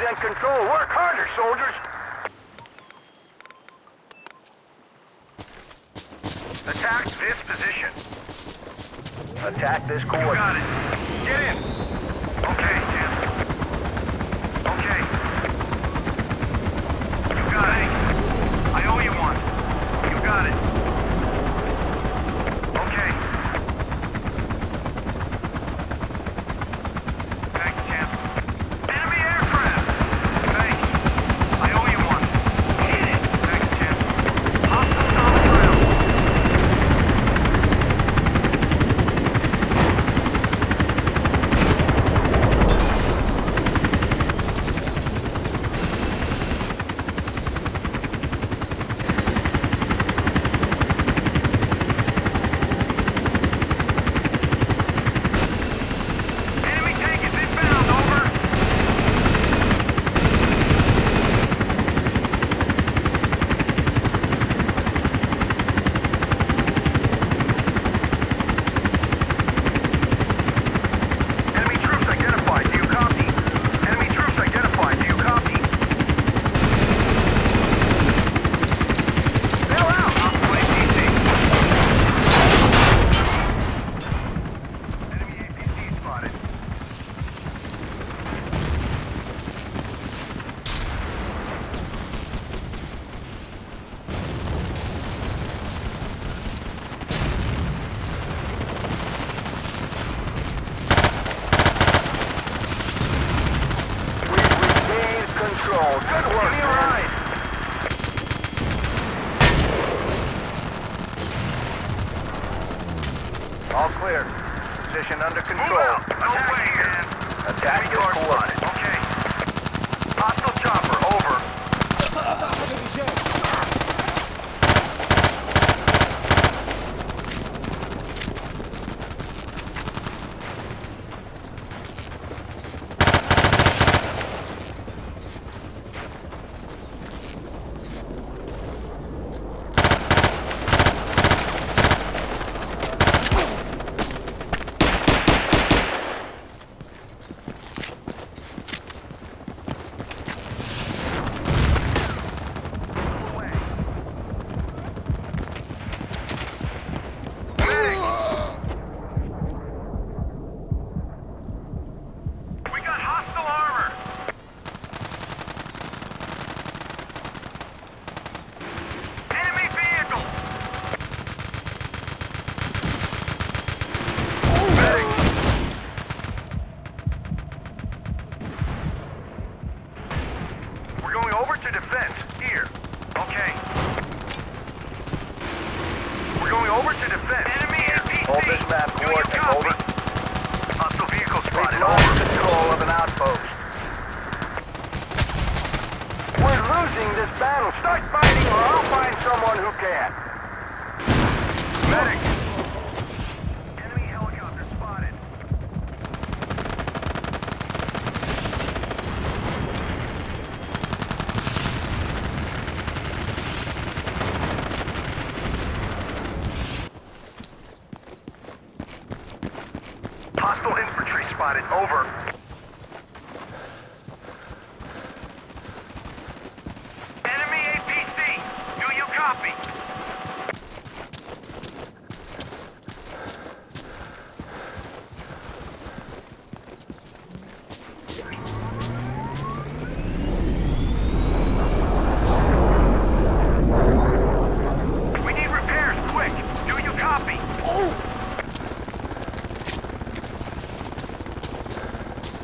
100% control. Work harder, soldiers. Attack this position. Attack this course. You got it. Get in. Okay, Jim. Okay. You got it. I owe you one. You got it. Okay. Thanks, Jim. Enemy aircraft. Thanks. I owe you one. Hit it. Thanks, Jim. Hostiles on the ground. Good work, man. All clear. Position under control. Move out. No way, man. Attack this course. Okay. Hostile chopper, over. Hold this map coordinate, over. Hostile vehicle spotted, over. Control of an outpost. We're losing this battle. Start fighting or I'll find someone who can. Medic! Enemy helicopter spotted. Hostile infantry spotted, over. Enemy APC, do you copy? We need repairs, quick, do you copy?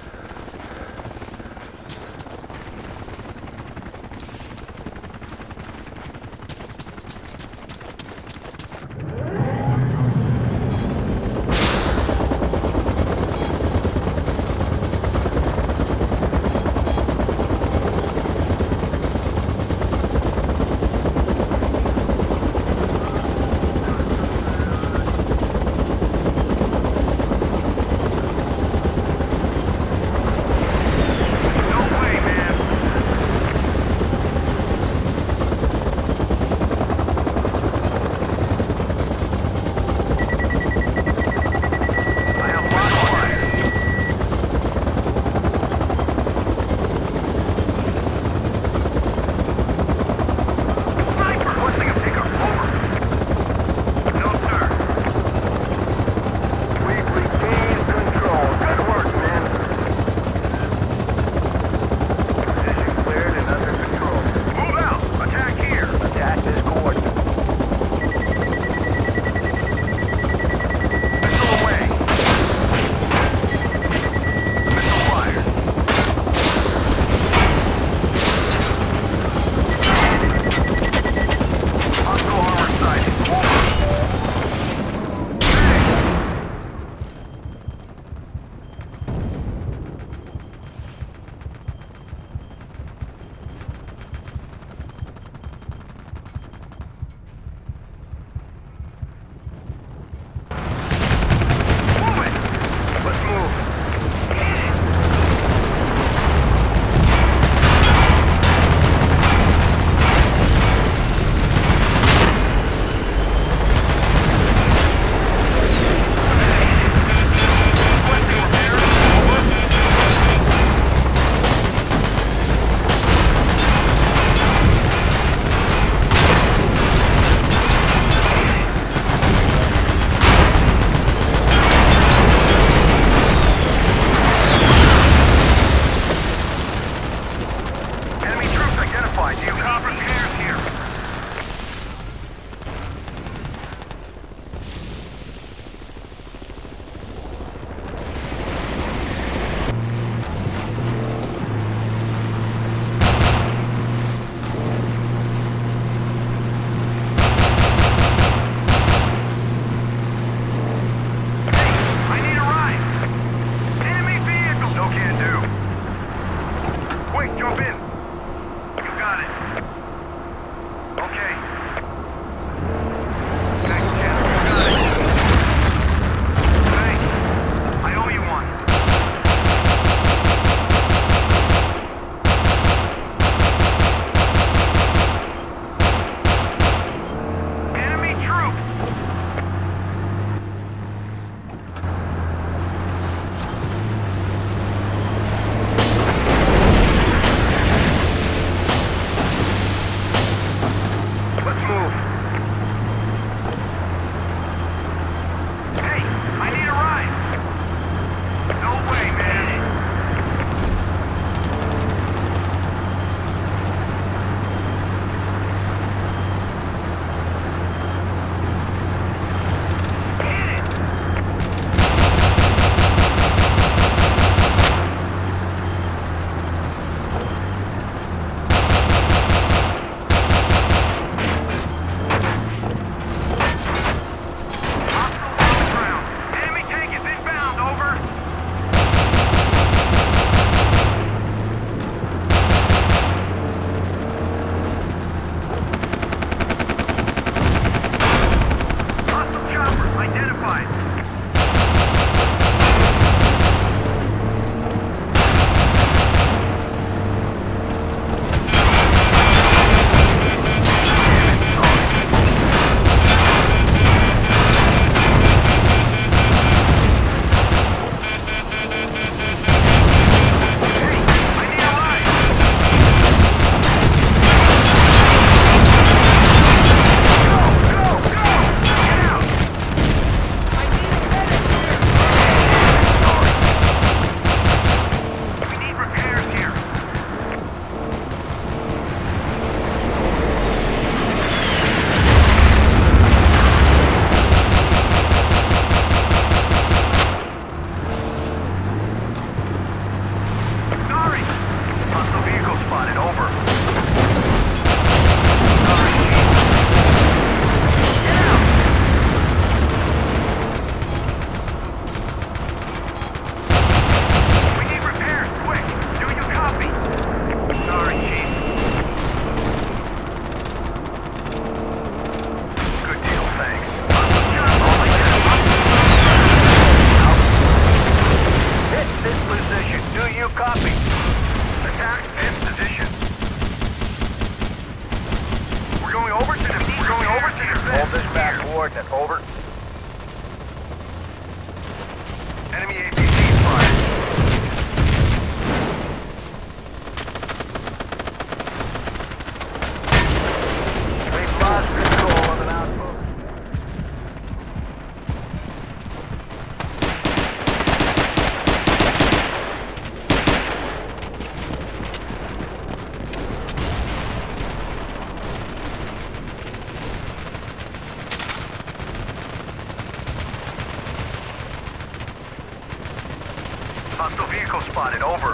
Hostile vehicle spotted. Over.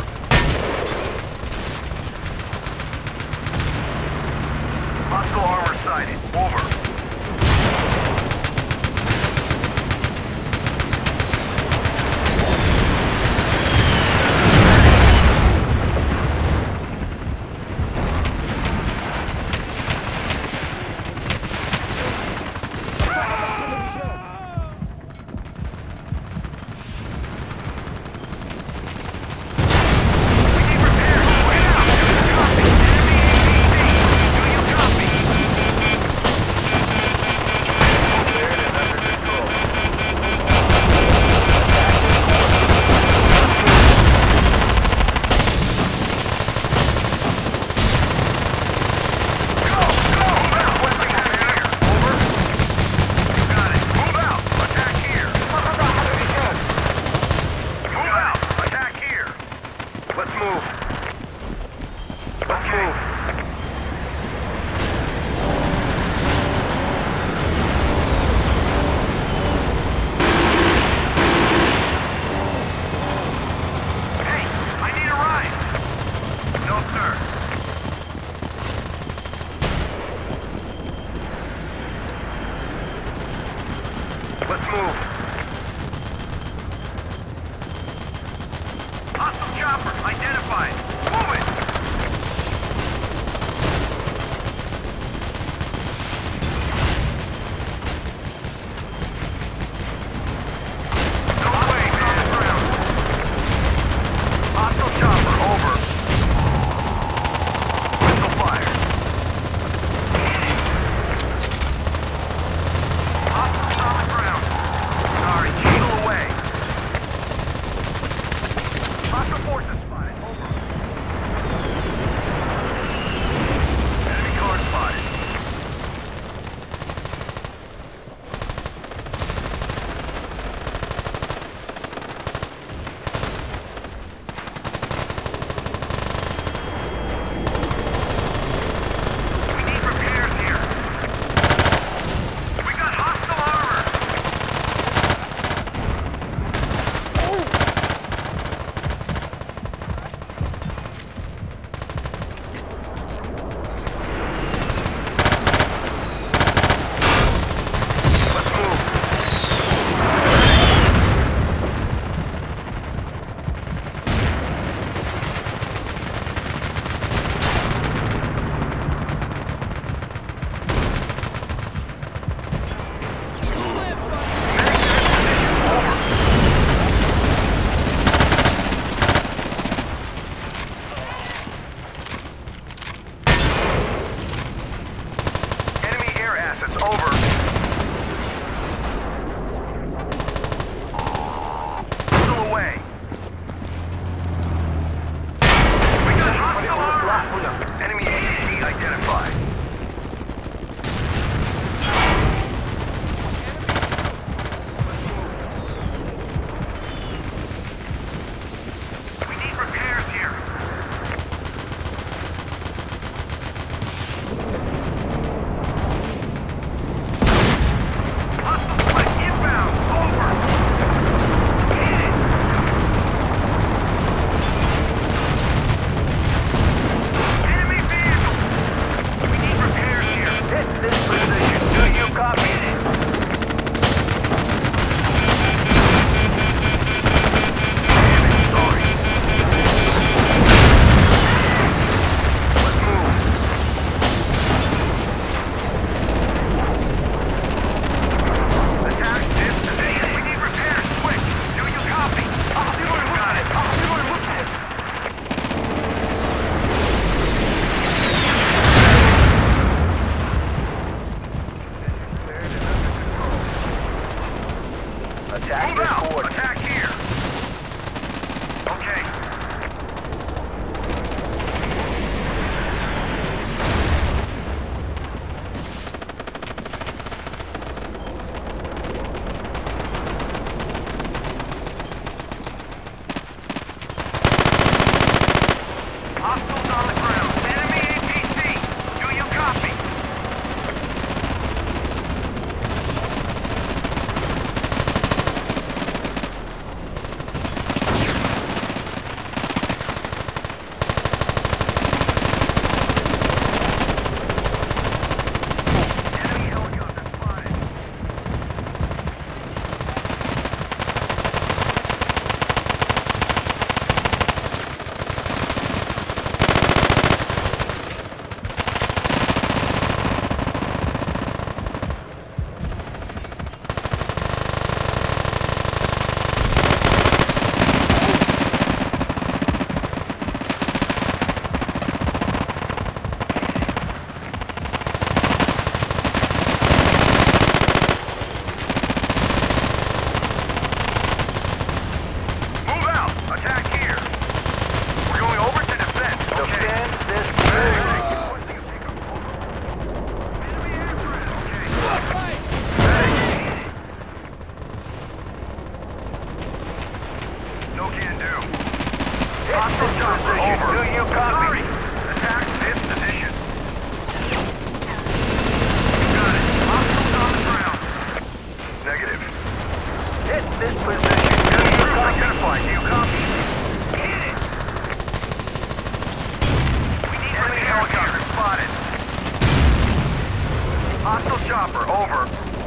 Hostile armor sighted. Over. Let's move. Hostile chopper identified. Move it. No way, man. Ground. Hostile chopper over. Missile fire. Hostile on the ground. Sorry, Cheetle away. Hostile forces spotted. Over. Enemy car spotted. We need repairs here. We got hostile armor. Let's move. Enemy air assets over. Still away. We got hostile armor. Enemy AEC identified. We need repairs here. Hostile flight inbound. Over. Hit it. Enemy vehicle. We need repairs here. Hit this position. Do you copy? Damn it, sorry. Let's move. Attack this position. We need repairs. Quick. Do you copy? Got it. Attack this coordinate. Attack here. Okay. Hostiles on the ground. Enemy APC. Do you copy? No can do. Hostile chopper over. Do you copy? Attack this position. Got it. Hostiles on the ground. Negative. Hit this position. Do you copy? Identify. Do you copy? Hit it. We need enemy helicopter spotted. Hostile chopper over.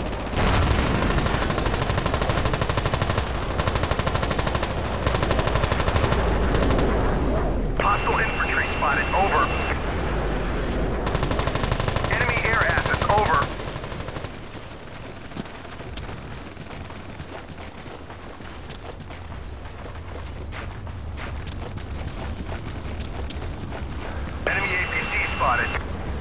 Hostile infantry spotted. Over. Enemy air assets. Over. Enemy APC spotted.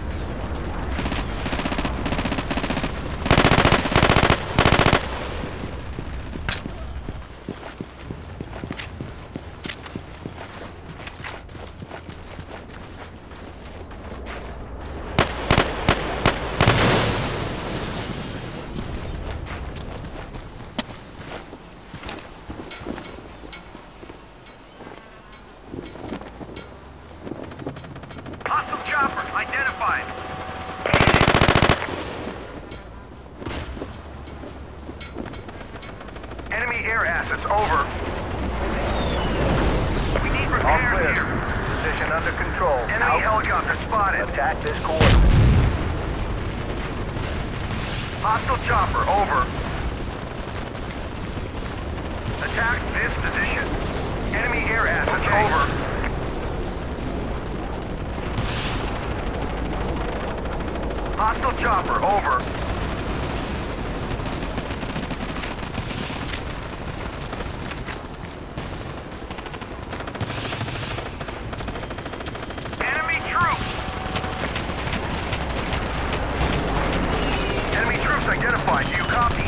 Hostile chopper identified. Enemy air assets over. We need repairs here. Position under control. Enemy helicopter spotted. Attack this coordinate. Hostile chopper over. Attack this position. Enemy air assets over. Hostile chopper, over. Enemy troops! Enemy troops identified. Do you copy?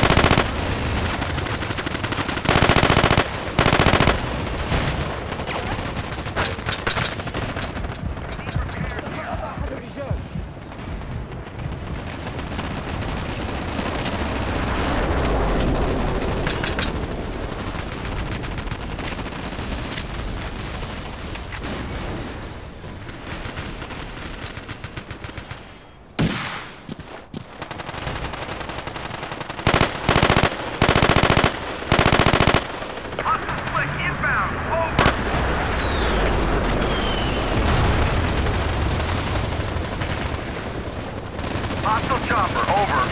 Hostile chopper, over.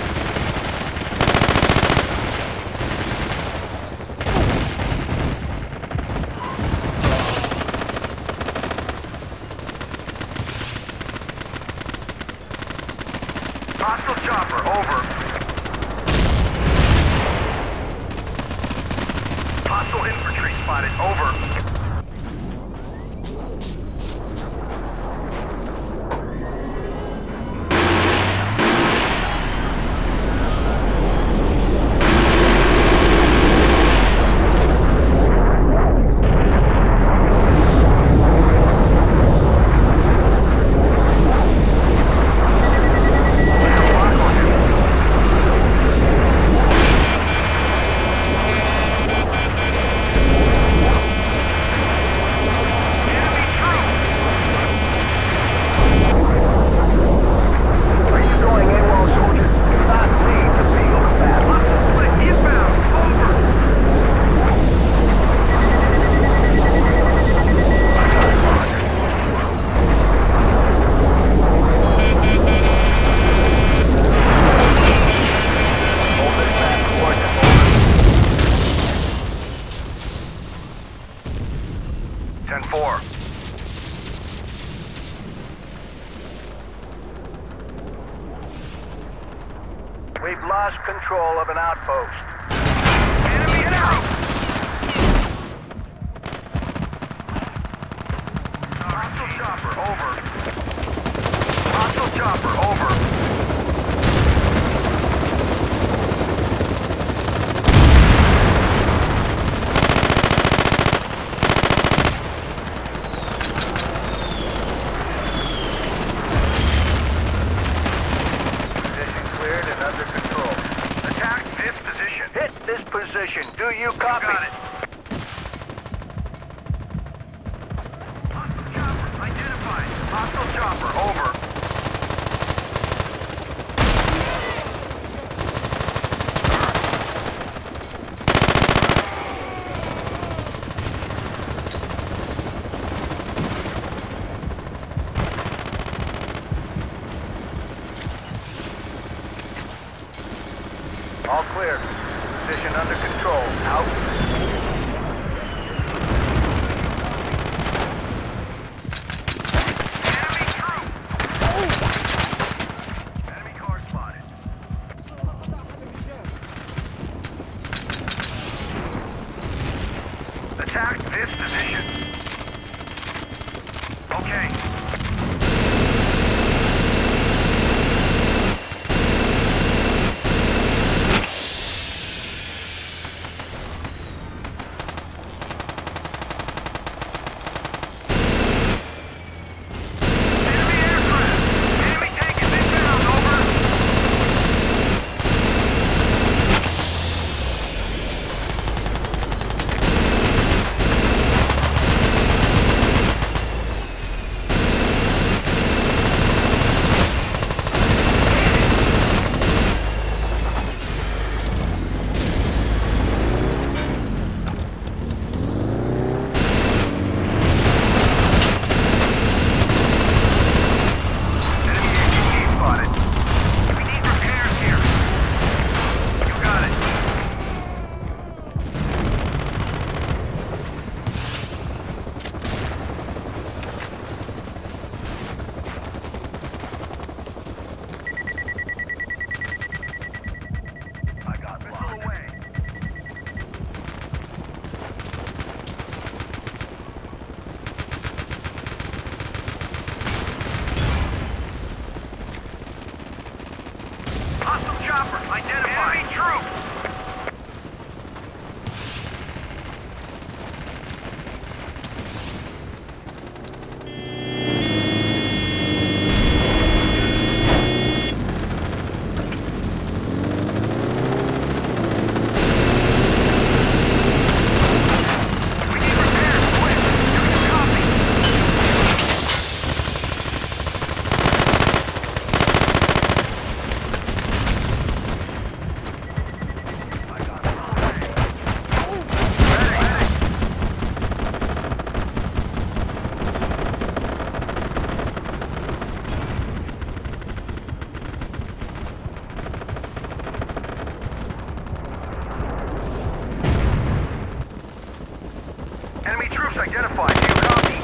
Hostile chopper, over. Hostile infantry spotted, over. We've lost control of an outpost. Enemy out! Hostile chopper, over. Hostile chopper, over. Do you copy? Got it. Hostile chopper, over. All clear. Position under control. Out. Enemy troop! Enemy car spotted. Attack this position. Okay. Hostile chopper identified. Enemy troop! We need repairs, quick! Do you copy? Enemy troops identified. Do you copy?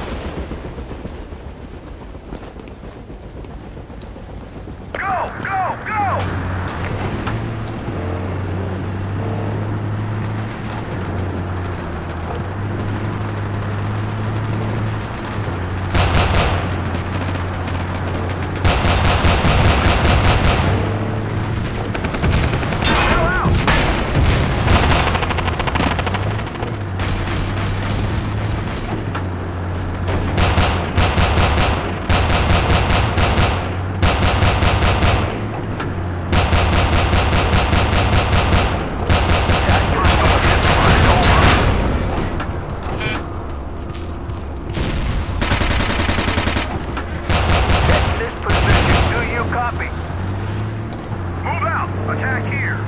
Go! Go! Go! Chill out! Copy. Move out. Attack here.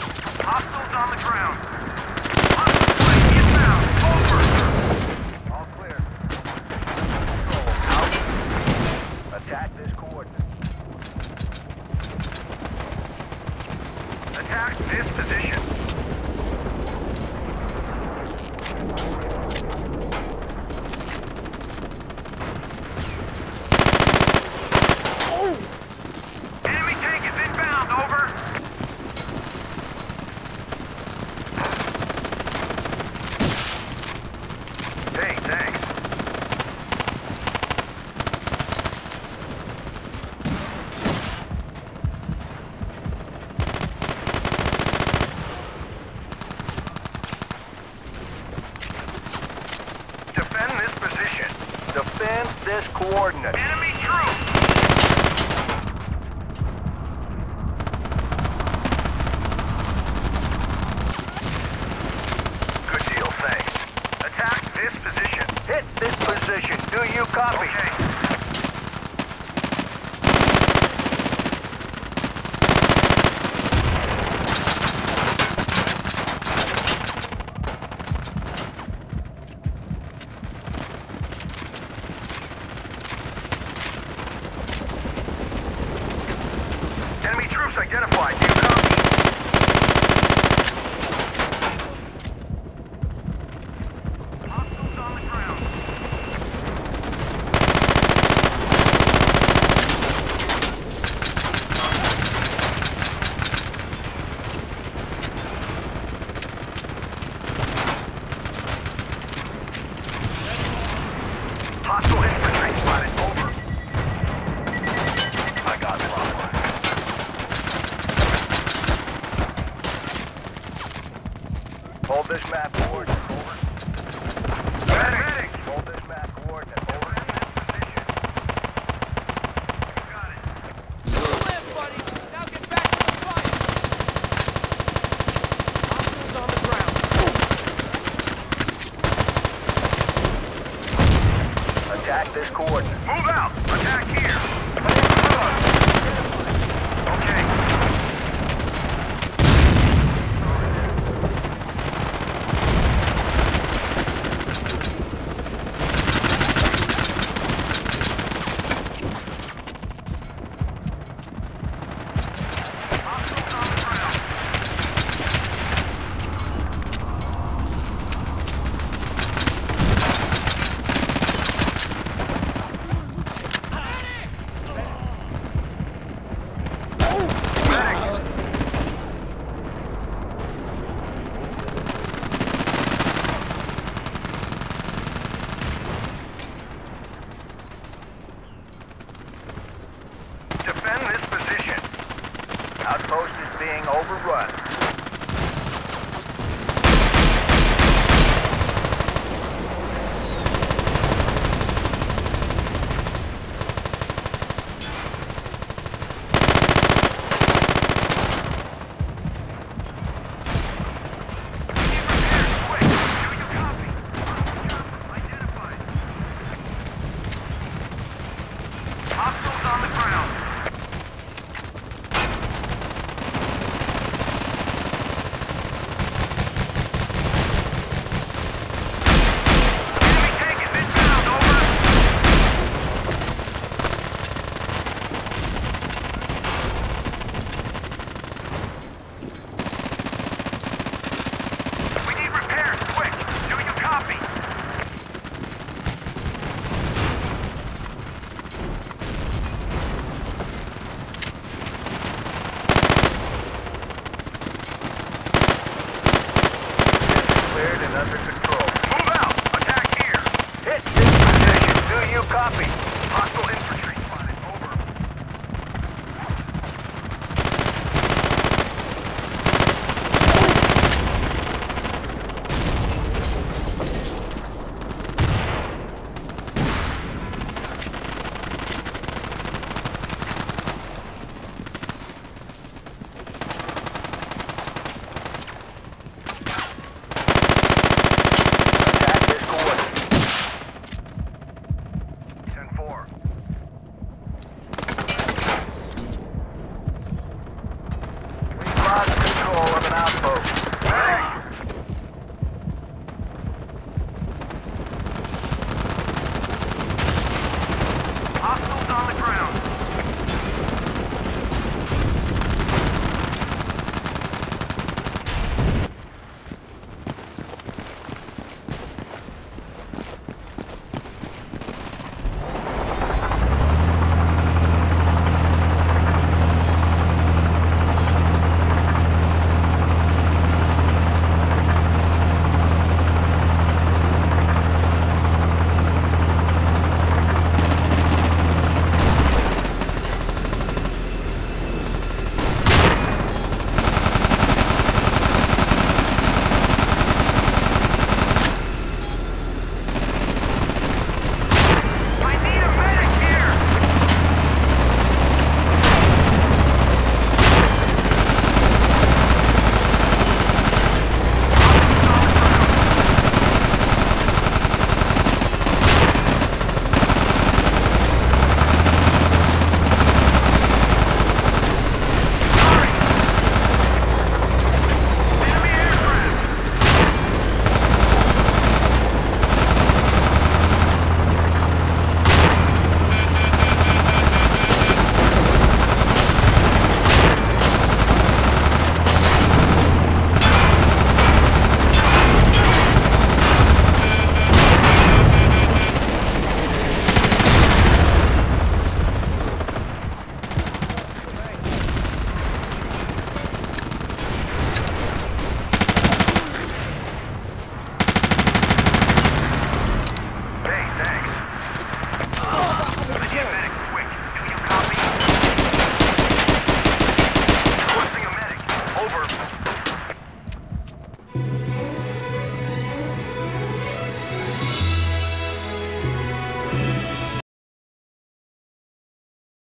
Hostiles on the ground. Hostile flight inbound. Over. All Attack this position. Enemy tank is inbound, over. Hey, thanks. Defend this position. Defend this coordinate. Enemy troops! Good deal, thanks. Attack this position. Hit this position. Do you copy? Okay. Enemy troops identified. Do you copy? Hostiles on the ground. Hostile infantry spotted. Over. I got it. Hold this map coordinate, over. Medic! Hold this map coordinate, over. In this position. Got it. You live, buddy! Now get back to the fight! Hostiles on the ground. Attack this coordinate. Move out! Attack here! Okay. Hostiles on the ground. Medic! Defend this position. Outpost is being overrun. Hostiles on the ground. Enemy tank is inbound, over. We need repairs, quick. Do you copy? Cleared and under control. Move out! Attack here! Hit this position. Do you copy? Hostile infantry spotted. Over. Attack this coordinate. 10-4. We've lost control of an outpost.